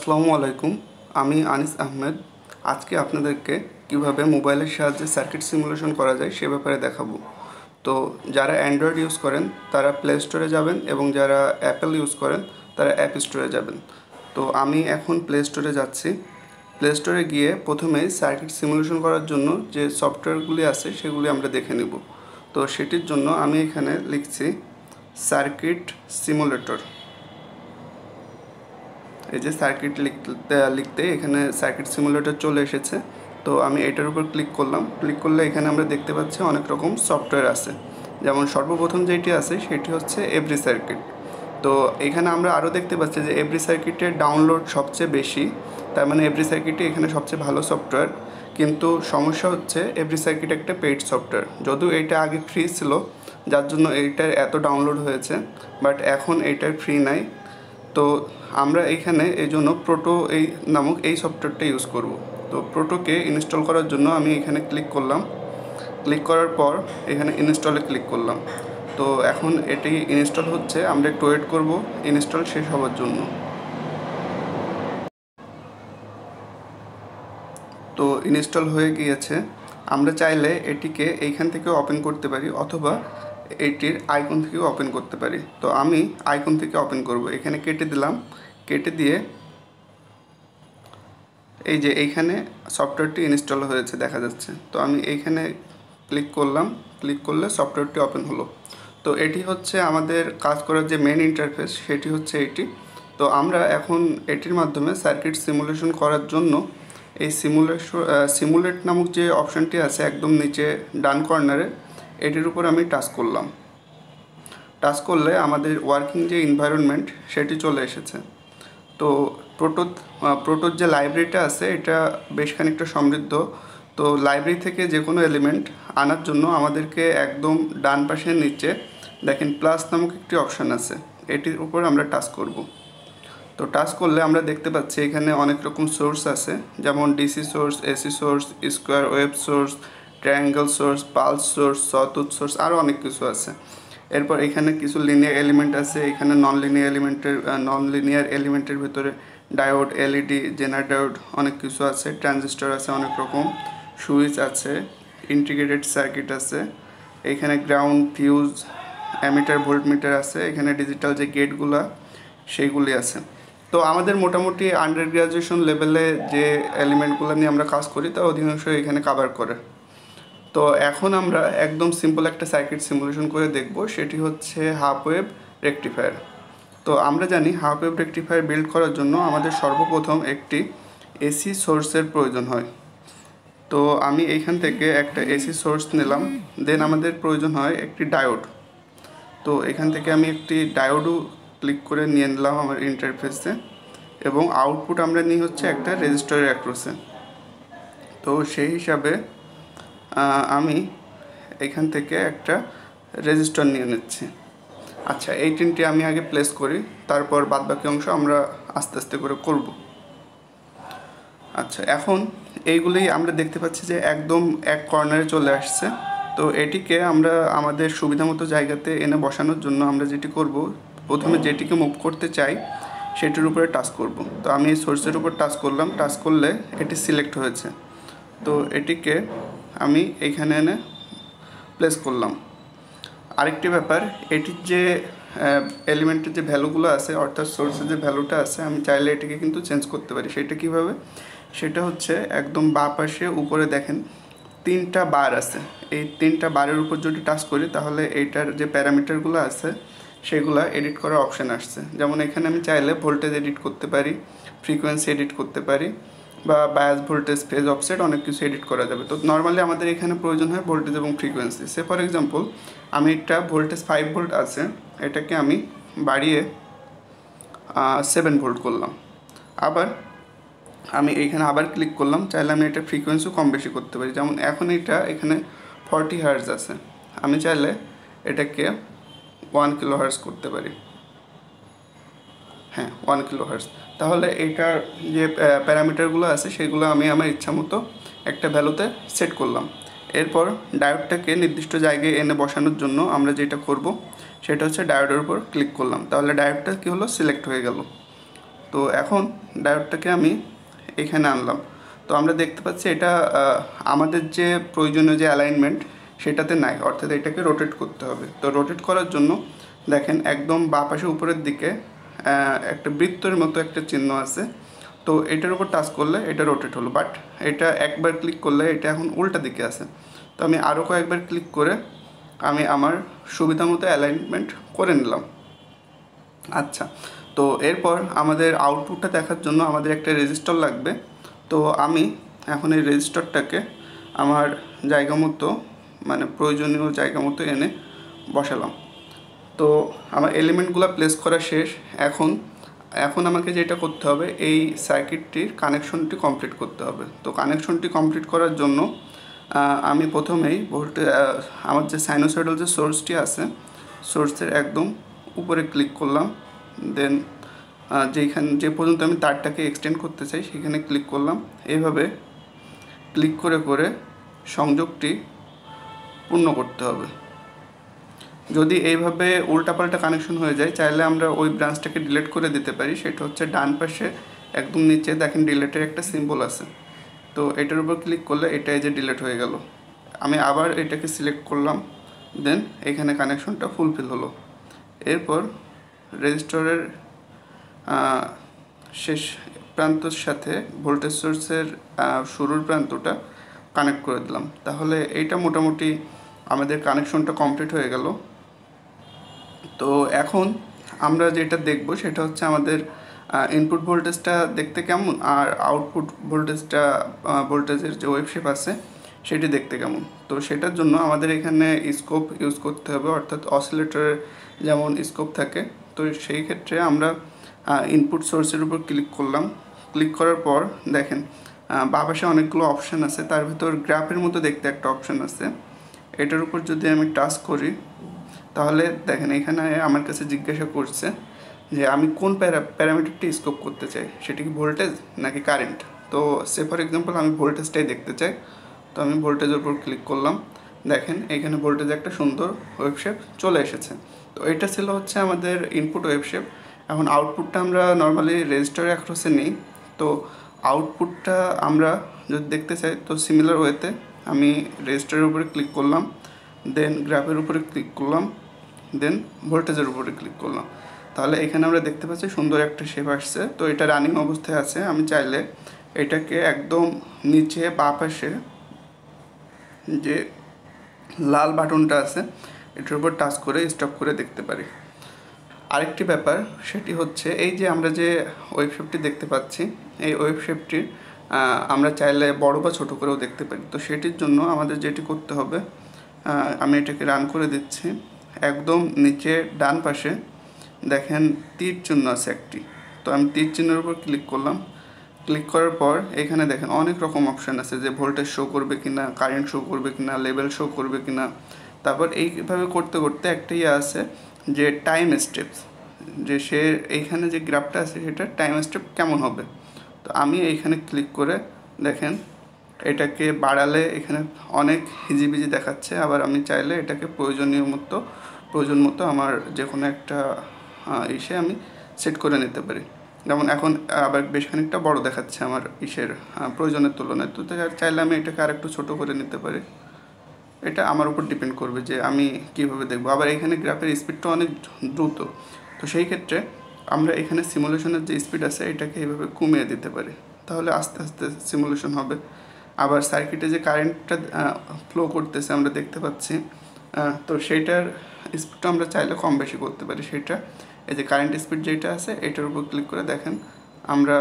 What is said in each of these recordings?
আসসালামু আলাইকুম। আমি আনিস আহমেদ। আজকে আপনাদেরকে কিভাবে মোবাইলের সাহায্যে সার্কিট সিমুলেশন করা যায় সে ব্যাপারে দেখাবো। তো যারা অ্যান্ড্রয়েড ইউজ করেন তারা প্লে স্টোরে যাবেন এবং যারা অ্যাপেল ইউজ করেন তারা অ্যাপ স্টোরে যাবেন। তো আমি এখন প্লে স্টোরে যাচ্ছি। প্লে স্টোরে গিয়ে প্রথমেই সার্কিট সিমুলেশন করার জন্য যে সফটওয়্যারগুলি আছে সেগুলি আমরা দেখে নেব। তো সেটির জন্য আমি এখানে লিখছি সার্কিট সিমুলেটর। এই যে সার্কিট লিখতে এখানে সার্কিট সিমুলেটর চলে এসেছে। তো আমি এটার উপর ক্লিক করলাম। ক্লিক করলে এখানে আমরা দেখতে পাচ্ছি অনেক রকম সফটওয়্যার আছে। যেমন সর্বপ্রথম যেটি আছে সেটি হচ্ছে এভরি সার্কিট। তো এখানে আমরা আরও দেখতে পাচ্ছি যে এভরি সার্কিটের ডাউনলোড সবচেয়ে বেশি, তার মানে এভরি সার্কিটই এখানে সবচেয়ে ভালো সফটওয়্যার। কিন্তু সমস্যা হচ্ছে এভরি সার্কিট একটা পেইড সফটওয়্যার, যদিও এটা আগে ফ্রি ছিল যার জন্য এইটার এত ডাউনলোড হয়েছে, বাট এখন এইটার ফ্রি নাই। তো আমরা এইখানে এই জন্য প্রোটো নামক এই সফটওয়্যারটা ইউজ করব। তো প্রোটোকে ইনস্টল করার জন্য আমি এখানে ক্লিক করলাম। ক্লিক করার পর এখানে ইনস্টলে ক্লিক করলাম। তো এখন এটি ইনস্টল হচ্ছে, আমরা একটু ওয়েট করব ইনস্টল শেষ হওয়ার জন্য। তো ইনস্টল হয়ে গিয়েছে। আমরা চাইলে এটিকে এইখান থেকে ওপেন করতে পারি অথবা এটির আইকন থেকেও ওপেন করতে পারি। তো আমি আইকন থেকে ওপেন করব। এখানে কেটে দিলাম। কেটে দিয়ে এই যে এইখানে সফটওয়্যারটি ইনস্টল হয়েছে দেখা যাচ্ছে। তো আমি এইখানে ক্লিক করলাম। ক্লিক করলে সফটওয়্যারটি ওপেন হলো। তো এটি হচ্ছে আমাদের কাজ করার যে মেন ইন্টারফেস, সেটি হচ্ছে এটি। তো আমরা এখন এটির মাধ্যমে সার্কিট সিমুলেশন করার জন্য এই সিমুলেট নামক যে অপশানটি আছে একদম নিচে ডান কর্নারে, এটির উপর আমি টাচ করলাম। টাচ করলে আমাদের ওয়ার্কিং যে এনভায়রনমেন্ট সেটি চলে এসেছে। তো প্রোটোর যে লাইব্রেরিটা আছে এটা বেশ খানিকটা সমৃদ্ধ। তো লাইব্রেরি থেকে যে কোনো এলিমেন্ট আনার জন্য আমাদেরকে একদম ডান পাশের নিচে দেখেন প্লাস নামক একটি অপশান আছে, এটির উপর আমরা টাচ করব। তো টাচ করলে আমরা দেখতে পাচ্ছি এখানে অনেক রকম সোর্স আছে, যেমন DC source, AC source, square wave source, triangle source, pulse source, sawtooth source, আরও অনেক কিছু আছে। এরপর এখানে কিছু লিনিয়ার এলিমেন্ট আছে। এখানে নন লিনিয়ার এলিমেন্টের ভিতরে ডায়োড, এলইডি, জেনার ডায়োড, অনেক কিছু আছে। ট্রানজিস্টর আছে অনেক রকম, সুইচ আছে, ইন্টিগ্রেটেড সার্কিট আছে। এখানে গ্রাউন্ড, ফিউজ, অ্যামিটার, ভোল্টমিটার আছে। এখানে ডিজিটাল যে গেটগুলা সেইগুলি আছে। তো আমাদের মোটামুটি আন্ডার গ্র্যাজুয়েশন লেভেলে যে এলিমেন্টগুলো নিয়ে আমরা কাজ করি তা অধিকাংশ এখানে কভার করে। তো এখন আমরা একদম সিম্পল একটা সার্কিট সিমুলেশন করে দেখব, সেটি হচ্ছে হাফ ওয়েভ রেকটিফায়ার। তো আমরা জানি হাফ ওয়েভ রেকটিফায়ার বিল্ড করার জন্য আমাদের সর্বপ্রথম একটি এসি সোর্সের প্রয়োজন হয়। তো আমি এইখান থেকে একটা এসি সোর্স নিলাম। দেন আমাদের প্রয়োজন হয় একটি ডায়োড। তো এখান থেকে আমি একটি ডায়োডও ক্লিক করে নিয়ে নিলাম আমার ইন্টারফেসে, এবং আউটপুট আমরা নিই হচ্ছে একটা রেজিস্টারের অ্যাক্রসে। তো সেই হিসাবে আমি এখান থেকে একটা রেজিস্টার নিয়ে নিচ্ছি। আচ্ছা, এই তিনটি আমি আগে প্লেস করি, তারপর বাদবাকি অংশ আমরা আস্তে আস্তে করে করব। আচ্ছা, এখন এইগুলি আমরা দেখতে পাচ্ছি যে একদম এক কর্নারে চলে আসছে। তো এটিকে আমরা আমাদের সুবিধা মতো জায়গাতে এনে বসানোর জন্য আমরা যেটি করব, প্রথমে যেটিকে মুভ করতে চাই সেটির উপরে টাচ করব। তো আমি এই সোর্সের উপর টাচ করলাম। টাচ করলে এটি সিলেক্ট হয়েছে। তো এটিকে আমি এইখানে এনে প্লেস করলাম। আরেকটি ব্যাপার, এটির যে এলিমেন্টের যে ভ্যালুগুলো আছে, অর্থাৎ সোর্সের যে ভ্যালুটা আছে, আমি চাইলে এটিকে কিন্তু চেঞ্জ করতে পারি। সেটা কীভাবে? সেটা হচ্ছে একদম বাঁ পাশে উপরে দেখেন তিনটা বার আছে। এই তিনটা বারের উপর যদি টাচ করি তাহলে এইটার যে প্যারামিটারগুলো আছে সেগুলো এডিট করার অপশান আসছে। যেমন এখানে আমি চাইলে ভোল্টেজ এডিট করতে পারি, ফ্রিকোয়েন্সি এডিট করতে পারি, বা বায়াস ভোল্টেজ, ফেজ অফসেট, অনেক কিছু এডিট করা যাবে। তো নর্মালি আমাদের এখানে প্রয়োজন হয় ভোল্টেজ এবং ফ্রিকোয়েন্সি। সে ফর এক্সাম্পল আমি একটা ভোল্টেজ 5 ভোল্ট আছে, এটাকে আমি বাড়িয়ে 7 ভোল্ট করলাম। আবার আমি এইখানে আবার ক্লিক করলাম, চাইলে আমি এটা ফ্রিকোয়েন্সিও কম বেশি করতে পারি। যেমন এখন এখানে 40 হার্জ আছে, আমি চাইলে এটাকে 1 কিলো হার্জ করতে পারি। হ্যাঁ, 1 কিলো হার্জ। তাহলে এইটার যে প্যারামিটারগুলো আছে সেগুলো আমি আমার ইচ্ছা মতো একটা ভ্যালুতে সেট করলাম। এরপর ডায়োডটাকে নির্দিষ্ট জায়গায় এনে বসানোর জন্য আমরা যেটা করব সেটা হচ্ছে ডায়োডের উপর ক্লিক করলাম। তাহলে ডায়োডটা কী হলো, সিলেক্ট হয়ে গেল। তো এখন ডায়োডটাকে আমি এখানে আনলাম। তো আমরা দেখতে পাচ্ছি এটা আমাদের যে প্রয়োজনীয় যে অ্যালাইনমেন্ট সেটাতে নাই, অর্থাৎ এটাকে রোটেট করতে হবে। তো রোটেট করার জন্য দেখেন একদম বাঁ পাশে উপরের দিকে একটা বৃত্তের মতো একটা চিহ্ন আছে। তো এটার উপর টাচ করলে এটা রোটেট হলো, বাট এটা একবার ক্লিক করলে এটা এখন উল্টা দিকে আছে। তো আমি আরও কয়েকবার ক্লিক করে আমি আমার সুবিধা মতো অ্যালাইনমেন্ট করে নিলাম। আচ্ছা, তো এরপর আমাদের আউটপুটটা দেখার জন্য আমাদের একটা রেজিস্টার লাগবে। তো আমি এখন এই রেজিস্টারটাকে আমার জায়গা মতো, মানে প্রয়োজনীয় জায়গা মতো এনে বসালাম। তো আমার এলিমেন্টগুলো প্লেস করা শেষ। এখন আমাকে যেটা করতে হবে, এই সার্কিটটির কানেকশনটি কমপ্লিট করতে হবে। তো কানেকশনটি কমপ্লিট করার জন্য আমি প্রথমেই আমার যে সাইনোসয়েডাল যে সোর্সটি আছে, সোর্সের একদম উপরে ক্লিক করলাম। দেন যে পর্যন্ত আমি তারটাকে এক্সটেন্ড করতে চাই সেখানে ক্লিক করলাম। এইভাবে ক্লিক করে করে সংযোগটি পূর্ণ করতে হবে। যদি এইভাবে উল্টাপাল্টা কানেকশন হয়ে যায়, চাইলে আমরা ওই ব্রাঞ্চটাকে ডিলিট করে দিতে পারি। সেটা হচ্ছে ডান পাশে একদম নিচে দেখেন ডিলিটের একটা সিম্বল আছে। তো এটার উপর ক্লিক করলে এটা এই যে ডিলিট হয়ে গেল। আমি আবার এটাকে সিলেক্ট করলাম, দেন এখানে কানেকশনটা ফুলফিল হলো। এরপর রেজিস্টরের শেষ প্রান্তর সাথে ভোল্টেজ সোর্সের শুরুর প্রান্তটা কানেক্ট করে দিলাম। তাহলে এইটা মোটামুটি আমাদের কানেকশনটা কমপ্লিট হয়ে গেল। তো এখন আমরা যেটা দেখব সেটা হচ্ছে আমাদের ইনপুট ভোল্টেজটা দেখতে কেমন, আর আউটপুট ভোল্টেজের যে ওয়েভ শেপ আছে সেটি দেখতে কেমন। তো সেটার জন্য আমাদের এখানে স্কোপ ইউজ করতে হবে, অর্থাৎ অসিলেটরের যেমন স্কোপ থাকে। তো সেই ক্ষেত্রে আমরা ইনপুট সোর্সের উপর ক্লিক করলাম। ক্লিক করার পর দেখেন বাঁ পাশে অনেকগুলো অপশান আছে, তার ভিতর গ্রাফের মতো দেখতে একটা অপশান আছে। এটার উপর যদি আমি টাচ করি তাহলে দেখেন এখানে আমার কাছে জিজ্ঞাসা করছে যে আমি কোন প্যারামিটারটি স্কোপ করতে চাই, সেটা কি ভোল্টেজ নাকি কারেন্ট। তো সে ফর এক্সাম্পল আমি ভোল্টেজটাই দেখতে চাই। তো আমি ভোল্টেজের উপর ক্লিক করলাম। দেখেন এখানে ভোল্টেজ একটা সুন্দর ওয়েভ শেপ চলে এসেছে। তো এটা ছিল হচ্ছে আমাদের ইনপুট ওয়েভ শেপ। এখন আউটপুটটা আমরা নর্মালি রেজিস্টারে অ্যাক্রসে নিই। তো আউটপুটটা আমরা যদি দেখতে চাই তো সিমিলার ওয়েতে আমি রেজিস্টারের উপরে ক্লিক করলাম, দেন গ্রাফের উপরে ক্লিক করলাম, দেন ভোল্টেজের উপরে ক্লিক করলাম। তাহলে এখানে আমরা দেখতে পাচ্ছি সুন্দর একটা শেপ আসছে। তো এটা রানিং অবস্থায় আছে। আমি চাইলে এটাকে একদম নিচে বাঁ পাশে যে লাল বাটনটা আছে এটার উপর টাচ করে স্টপ করে দেখতে পারি। আরেকটি ব্যাপার সেটি হচ্ছে এই যে আমরা যে ওয়েব শেপটি দেখতে পাচ্ছি, এই ওয়েব শেপটির আমরা চাইলে বড় বা ছোট করেও দেখতে পারি। তো সেটির জন্য আমাদের যেটি করতে হবে, আমি এটাকে রান করে দিচ্ছি। একদম নিচে ডান পাশে দেখেন তীর চিহ্ন আছে একটি। তো আমি তীর চিহ্নের উপর ক্লিক করলাম। ক্লিক করার পর এখানে দেখেন অনেক রকম অপশান আছে, যে ভোল্টেজ শো করবে কিনা, কারেন্ট শো করবে কিনা, লেভেল শো করবে কিনা। তারপর এইভাবে করতে করতে একটা আছে যে টাইম স্টেপস, যে সে এইখানে যে গ্রাফটা আছে সেটা টাইম স্টেপ কেমন হবে। তো আমি এইখানে ক্লিক করে দেখেন এটাকে বাড়ালে এখানে অনেক হিজিবিজি দেখাচ্ছে। আবার আমি চাইলে এটাকে প্রয়োজন মতো আমার যে কোনো একটা আমি সেট করে নিতে পারি। যেমন এখন আবার বেশ খানিকটা বড় দেখাচ্ছে আমার প্রয়োজনের তুলনায়। তো চাইলে আমি এটাকে আরেকটু ছোটো করে নিতে পারি। এটা আমার উপর ডিপেন্ড করবে যে আমি কীভাবে দেখবো। আবার এখানে গ্রাফের স্পিডটা অনেক দ্রুত। তো সেই ক্ষেত্রে আমরা এখানে সিমুলেশনের যে স্পিড আছে এটাকে এইভাবে কমিয়ে দিতে পারি, তাহলে আস্তে আস্তে সিমুলেশন হবে। আবার সার্কিটে যে কারেন্টটা ফ্লো করতেছে আমরা দেখতে পাচ্ছি, তো সেইটার স্পিডটা আমরা চাইলে কম বেশি করতে পারি। সেটা এই যে কারেন্ট স্পিড যেটা আছে এটার উপর ক্লিক করে দেখেন আমরা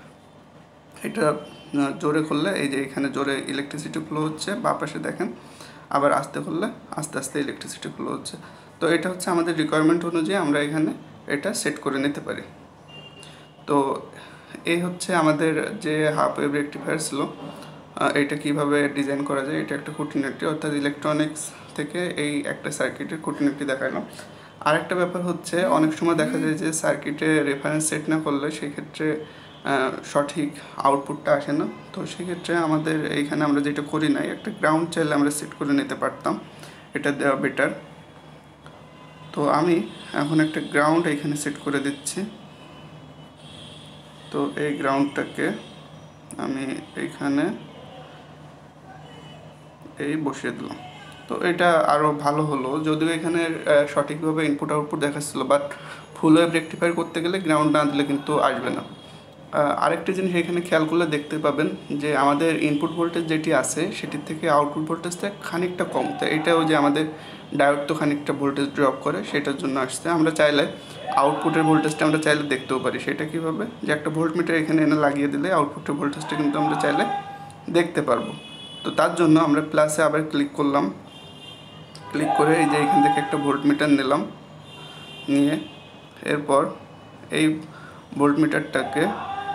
এটা জোরে করলে এই যে এখানে জোরে ইলেকট্রিসিটি ফ্লো হচ্ছে, বাঁ পাশে দেখেন। আবার আস্তে করলে আস্তে আস্তে ইলেকট্রিসিটি ফ্লো হচ্ছে। তো এটা হচ্ছে আমাদের রিকোয়ারমেন্ট অনুযায়ী আমরা এখানে এটা সেট করে নিতে পারি। তো এই হচ্ছে আমাদের যে হাফ ওয়েভ রেকটিফায়ার ছিল, এটা কিভাবে ডিজাইন করা যায় এটা একটা খুঁটিনাটি, অর্থাৎ ইলেকট্রনিক্স থেকে এই একটা সার্কিটের খুঁটিনাটি দেখালাম। আরেকটা ব্যাপার হচ্ছে অনেক সময় দেখা যায় যে সার্কিটে রেফারেন্স সেট না করলে সেক্ষেত্রে সঠিক আউটপুটটা আসে না। তো সেক্ষেত্রে আমাদের এইখানে আমরা যেটা করি নাই, একটা গ্রাউন্ড চাইলে আমরা সেট করে নিতে পারতাম, এটা দেওয়া বেটার। তো আমি এখন একটা গ্রাউন্ড এখানে সেট করে দিচ্ছি। তো এই গ্রাউন্ডটাকে আমি এইখানে এই বসিয়ে দিলাম। তো এটা আরও ভালো হলো, যদিও এখানে সঠিকভাবে ইনপুট আউটপুট দেখাচ্ছিল, বাট ফুল ওয়েভ রেকটিফায়ার করতে গেলে গ্রাউন্ড না দিলে কিন্তু আসবে না। আরেকটি জিনিস এখানে খেয়াল করলে দেখতে পাবেন যে আমাদের ইনপুট ভোল্টেজ যেটি আছে সেটির থেকে আউটপুট ভোল্টেজটা খানিকটা কম। তো এটা ওই যে আমাদের ডায়োড তো খানিকটা ভোল্টেজ ড্রপ করে, সেটার জন্য আসছে। আমরা চাইলে আউটপুটের ভোল্টেজটা আমরা চাইলে দেখতেও পারি। সেটা কীভাবে, যে একটা ভোল্টমিটার এখানে এনে লাগিয়ে দিলে আউটপুটের ভোল্টেজটা কিন্তু আমরা চাইলে দেখতে পারবো। তো তার জন্য আমরা প্লাসে আবার ক্লিক করলাম, ক্লিক করে এই যে এখান থেকে একটা ভোল্টমিটার নিলাম, নিয়ে এরপর এই ভোল্টমিটারটাকে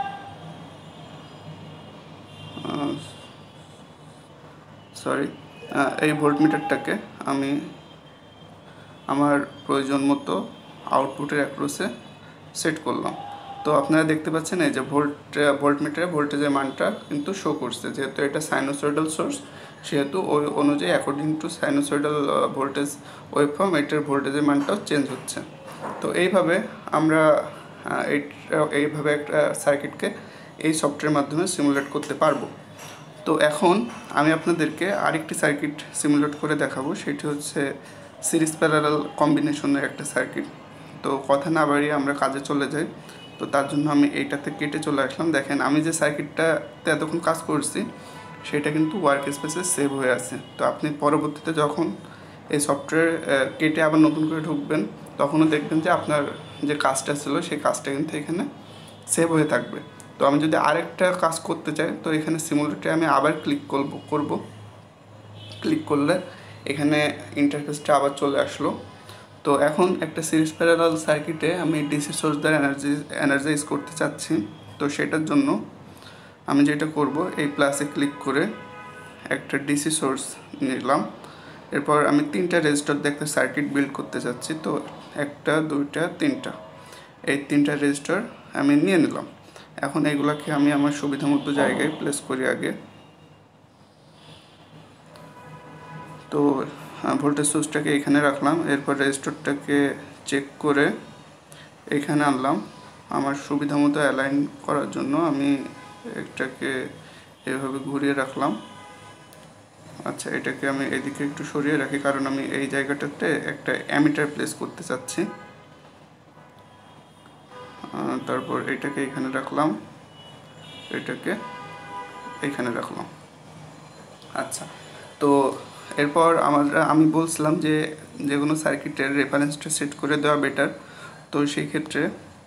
এই ভোল্টমিটারটাকে আমি আমার প্রয়োজন মতো আউটপুটের অ্যাক্রসে সেট করলাম। তো আপনারা দেখতে পাচ্ছেন এই যে ভোল্টমিটারে ভোল্টেজের মানটা কিন্তু শো করছে, যেহেতু এটা সাইনোসয়েডাল সোর্স, সেহেতু ওই অনুযায়ী according to sinusoidal voltage waveform এটার ভোল্টেজের মানটাও চেঞ্জ হচ্ছে। তো এইভাবে আমরা এইভাবে একটা সার্কিটকে এই সফটওয়্যারের মাধ্যমে সিমুলেট করতে পারবো। তো এখন আমি আপনাদেরকে আরেকটি সার্কিট সিমুলেট করে দেখাবো, সেটি হচ্ছে সিরিজ প্যারালাল কম্বিনেশনের একটা সার্কিট। তো কথা না বাড়িয়ে আমরা কাজে চলে যাই। তো তার জন্য আমি এইটাতে কেটে চলে আসলাম। দেখেন আমি যে সার্কিটটাতে এতক্ষণ কাজ করছি সেটা কিন্তু ওয়ার্ক স্পেসে সেভ হয়ে আছে। তো আপনি পরবর্তীতে যখন এই সফটওয়্যার কেটে আবার নতুন করে ঢুকবেন তখনও দেখবেন যে আপনার যে কাজটা ছিল সেই কাজটা কিন্তু এখানে সেভ হয়ে থাকবে। তো আমি যদি আরেকটা কাজ করতে চাই তো এখানে সিমুলেটরে আমি আবার ক্লিক করব। ক্লিক করলে এখানে ইন্টারফেসটা আবার চলে আসলো। তো এখন একটা সিরিজ প্যারালাল সার্কিটে আমি ডিসি সোর্স দ্বারা এনার্জাইজ করতে চাচ্ছি। তো সেটার জন্য আমি যেটা করব, এই প্লাসে ক্লিক করে একটা ডিসি সোর্স নিলাম। এরপর আমি 3টা রেজিস্টার দিয়ে একটা সার্কিট বিল্ড করতে চাচ্ছি। তো 1টা 2টা 3টা, এই 3টা রেজিস্টার আমি নিয়ে নিলাম। এখন এইগুলোকে আমি আমার সুবিধা মতো জায়গায় প্লেস করি আগে। তো ভোল্টেজ সোর্সটাকে এখানে রাখলাম, এরপর রেজিস্টারটাকে চেক করে এখানে আনলাম। আমার সুবিধা মতো অ্যালাইন করার জন্য আমি এটাকে এভাবে ঘুরিয়ে রাখলাম। আচ্ছা, এটাকে আমি এদিকে একটু সরিয়ে রাখি, কারণ আমি এই জায়গাটাতে একটা অ্যামিটার প্লেস করতে চাচ্ছি। তারপর এটাকে এখানে রাখলাম, এটাকে এখানে রাখলাম। আচ্ছা, তো এরপর আমি বলছিলাম যে কোনো সার্কিটের রেফারেন্সটা সেট করে দেওয়া বেটার। তো সেই ক্ষেত্রে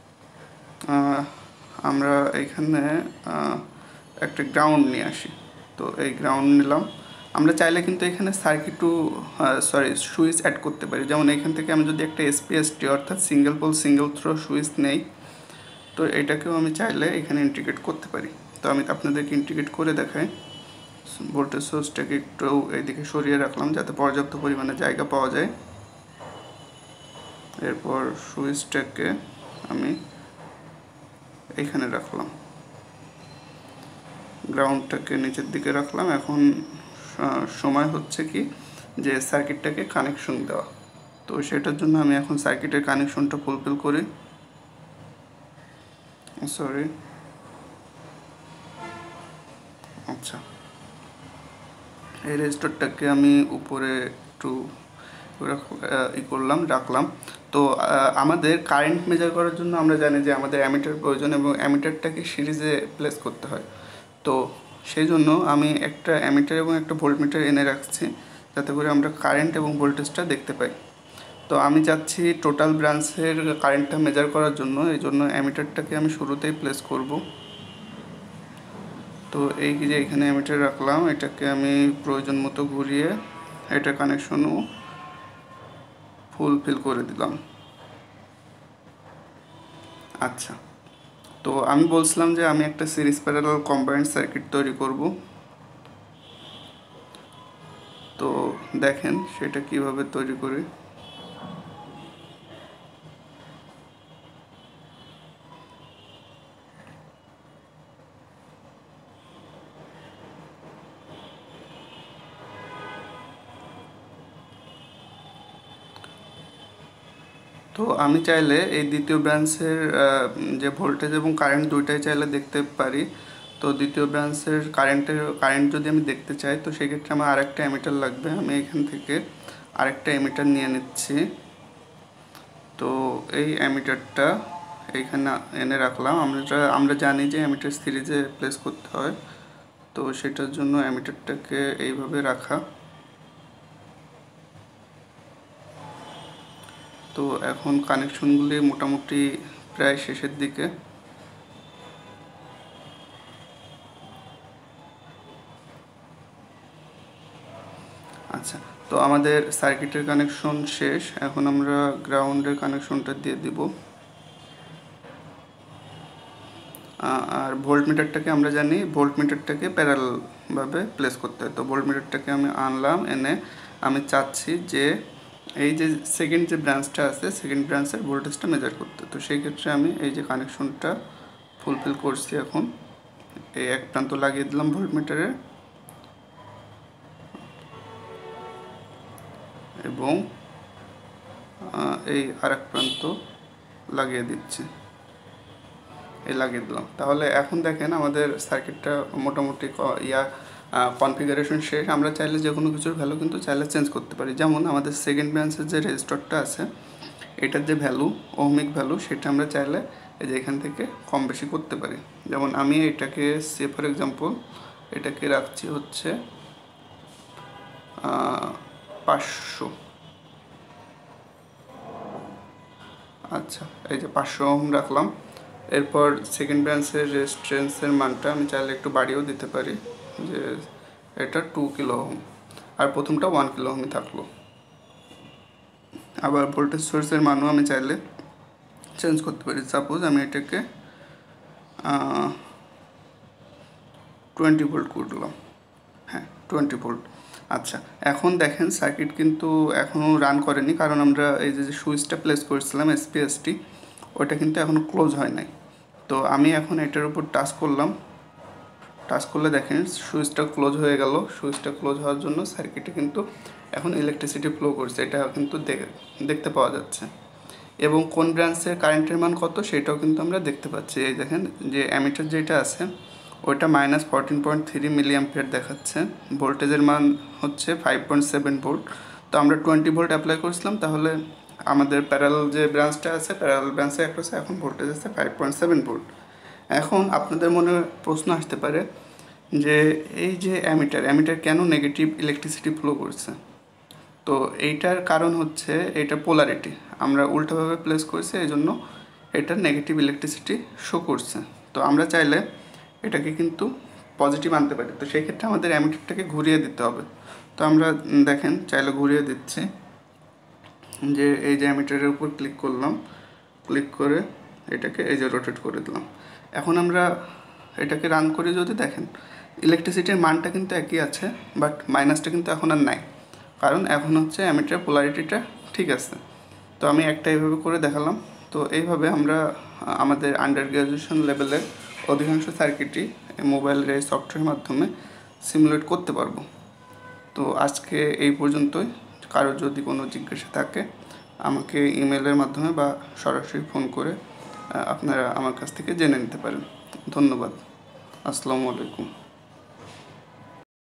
আমরা এখানে একটা গ্রাউন্ড নিয়ে আসি। তো এই গ্রাউন্ড নিলাম। আমরা চাইলে কিন্তু এখানে সুইচ অ্যাড করতে পারি। যেমন এখান থেকে আমি যদি একটা এসপিএসটি অর্থাৎ single pole single throw switch নেই, তো এটাকেও আমি চাইলে এখানে ইন্টিগ্রেট করতে পারি। তো আমি আপনাদেরকে ইন্টিগ্রেট করে দেখাই। ভোল্টেজ সোর্সটাকে একটু এইদিকে সরিয়ে রাখলাম যাতে পর্যাপ্ত পরিমাণে জায়গা পাওয়া যায়। এরপর সুইচটাকে আমি এইখানে রাখলাম, গ্রাউন্ডটাকে নিচের দিকে রাখলাম। এখন সময় হচ্ছে কি যে সার্কিটটাকে কানেকশন দেওয়া। তো সেটার জন্য আমি এখন সার্কিটের কানেকশনটা ফুলফিল করি। আচ্ছা, এই রেজিস্টারটাকে আমি উপরে একটু রাখলাম। তো আমাদের কারেন্ট মেজার করার জন্য আমরা জানি যে আমাদের অ্যামিটার প্রয়োজন এবং অ্যামিটারটাকে সিরিজে প্লেস করতে হয়। তো সেই জন্য আমি একটা অ্যামিটার এবং একটা ভোল্টমিটার এনে রাখছি যাতে করে আমরা কারেন্ট এবং ভোল্টেজটা দেখতে পাই। তো আমি চাচ্ছি টোটাল ব্রাঞ্চের কারেন্টটা মেজার করার জন্য, এই জন্য অ্যামিটারটাকে আমি শুরুতেই প্লেস করব। তো এই যে এখানে অ্যামিটার রাখলাম, এটাকে আমি প্রয়োজন মতো ঘুরিয়ে এটা কানেকশনও ফুলফিল করে দিলাম। আচ্ছা, তো আমি বলছিলাম যে আমি একটা সিরিজ প্যারালাল কম্বাইন্ড সার্কিট তৈরি করব। তো দেখেন সেটা কিভাবে তৈরি করি। তো তো আমি চাইলে এই দ্বিতীয় ব্রাঞ্চের যে ভোল্টেজ এবং কারেন্ট দুইটাই চাইলে দেখতে পারি। তো দ্বিতীয় ব্রাঞ্চের কারেন্ট যদি আমি দেখতে চাই, তো সেক্ষেত্রে আমার আরেকটা এমিটার লাগবে। আমি এখান থেকে আরেকটা এমিটার নিয়ে নিচ্ছি। তো এই এমিটারটা এইখানে এনে রাখলাম। আমরা জানি যে এমিটার সিরিজে প্লেস করতে হয়, তো সেটার জন্য এমিটারটাকে এইভাবে রাখা। তো এখন কানেকশনগুলি মোটামুটি প্রায় শেষের দিকে। আচ্ছা, তো আমাদের সার্কিটের কানেকশন শেষ। এখন আমরা গ্রাউন্ডের কানেকশনটা দিয়ে দিব। আর ভোল্টমিটারটাকে আমরা জানি ভোল্টমিটারটাকে প্যারালালভাবে প্লেস করতে হয়। তো ভোল্টমিটারটাকে আমি আনলাম, এনে আমি চাচ্ছি যে এই যে সেকেন্ড যে ব্রাঞ্চটা আছে, সেকেন্ড ব্রাঞ্চের ভোল্টেজটা মেজার করতে। তো সেই ক্ষেত্রে আমি এই যে কানেকশনটা ফুলফিল করছি। এখন এই এক প্রান্ত লাগিয়ে দিলাম ভোল্টমিটারে এবং এই আরেক প্রান্ত লাগিয়ে দিচ্ছি, লাগিয়ে দিলাম। তাহলে এখন দেখেন আমাদের সার্কিটটা মোটামুটি কনফিগারেশন শেষ। আমরা চাইলে যে কোনো কিছুর ভ্যালু কিন্তু চাইলে চেঞ্জ করতে পারি। যেমন আমাদের সেকেন্ড ব্রাঞ্চের যে রেজিস্টরটা আছে, এটার যে ভ্যালু, ওহমিক ভ্যালু, সেটা আমরা চাইলে এই যে এখান থেকে কম বেশি করতে পারি। যেমন আমি এটাকে ফর এক্সাম্পল এটাকে রাখছি হচ্ছে 500। আচ্ছা, এই যে 500 ওহম রাখলাম। এরপর সেকেন্ড ব্রাঞ্চের রেজিস্ট্যান্সের মানটা আমি চাইলে একটু বাড়িয়েও দিতে পারি, যে এটা 2 কিলো ওহম, আর প্রথমটা 1 কিলো ওহমই থাকলো। আবার ভোল্টেজ সোর্সের মানও আমি চাইলে চেঞ্জ করতে পারি। সাপোজ আমি এটাকে 20 ভোল্ট করলাম। হ্যাঁ, 20 ভোল্ট। আচ্ছা, এখন দেখেন সার্কিট কিন্তু এখনও রান করেনি, কারণ আমরা এই যে সুইচটা প্লেস করেছিলাম এসপিএসটি, ওটা কিন্তু এখনও ক্লোজ হয় নাই। তো আমি এখন এটার উপর টাচ করলাম। টাচ করলে দেখেন সুইচটা ক্লোজ হয়ে গেল। সুইচটা ক্লোজ হওয়ার জন্য সার্কিটে কিন্তু এখন ইলেকট্রিসিটি ফ্লো করছে, এটা কিন্তু দেখতে পাওয়া যাচ্ছে। এবং কোন ব্রাঞ্চের কারেন্টের মান কত সেটাও কিন্তু আমরা দেখতে পাচ্ছি। এই দেখেন যে অ্যামিটার যেটা আছে ওইটা -14.3 মিলি অ্যাম্পিয়ার দেখাচ্ছে। ভোল্টেজের মান হচ্ছে 5.7 ভোল্ট। তো আমরা 20 ভোল্ট অ্যাপ্লাই করেছিলাম, তাহলে আমাদের প্যারালাল যে ব্রাঞ্চটা আছে, প্যারালাল ব্রাঞ্চে অ্যাক্রসে এখন ভোল্টেজ আছে 5.7 ভোল্ট। এখন আপনাদের মনে প্রশ্ন আসতে পারে যে এই যে অ্যামিটার কেন নেগেটিভ ইলেকট্রিসিটি ফ্লো করছে। তো এইটার কারণ হচ্ছে এটা পোলারিটি আমরা উল্টোভাবে প্লেস করেছি, এই জন্য এটা নেগেটিভ ইলেকট্রিসিটি শো করছে। তো আমরা চাইলে এটাকে কিন্তু পজিটিভ আনতে পারি। তো সেই ক্ষেত্রে আমাদের অ্যামিটারটাকে ঘুরিয়ে দিতে হবে। তো আমরা দেখেন চাইলে ঘুরিয়ে দিচ্ছি, যে এই যে অ্যামিটারের উপর ক্লিক করলাম, ক্লিক করে এটাকে এই যে রোটেট করে দিলাম। এখন আমরা এটাকে রান করে যদি দেখেন ইলেকট্রিসিটির মানটা কিন্তু একই আছে, বাট মাইনাসটা কিন্তু এখন আর নাই, কারণ এখন হচ্ছে অ্যামিটার পোলারিটিটা ঠিক আছে। তো আমি একটা এইভাবে করে দেখালাম। তো এইভাবে আমরা আমাদের আন্ডার গ্র্যাজুয়েশন লেভেলের অধিকাংশ সার্কিটই মোবাইলের এই সফটওয়্যারের মাধ্যমে সিমুলেট করতে পারবো। তো আজকে এই পর্যন্তই। কারো যদি কোনো জিজ্ঞাসা থাকে আমাকে ইমেলের মাধ্যমে বা সরাসরি ফোন করে আপনারা আমার কাছ থেকে জেনে নিতে পারেন। ধন্যবাদ। আসসালামু আলাইকুম।